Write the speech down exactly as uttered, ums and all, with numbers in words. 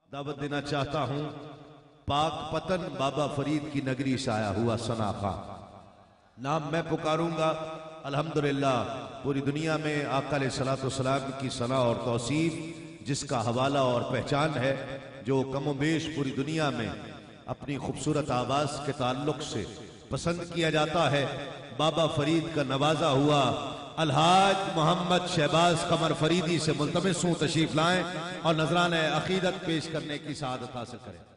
दावत देना चाहता हूं पाक पतन बाबा फरीद की नगरी से आया हुआ सना खां। नाम मैं पुकारूंगा, अल्हम्दुलिल्लाह पूरी दुनिया में आका अलैहिस्सलातु वस्सलाम की सना और तौसीफ जिसका हवाला और पहचान है, जो कमो बेश पूरी दुनिया में अपनी खूबसूरत आवाज के ताल्लुक से पसंद किया जाता है, बाबा फरीद का नवाजा हुआ अलहाज मोहम्मद शहबाज कमर फरीदी से मुल्तमिस हूं तशरीफ लाएं और नजराने अकीदत पेश करने की सआदत हासिल करें।